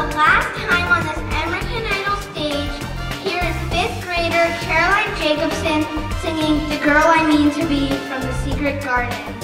the last time on this American Idol stage, here is 5th grader Caroline Jacobson singing The Girl I Mean to Be from The Secret Garden.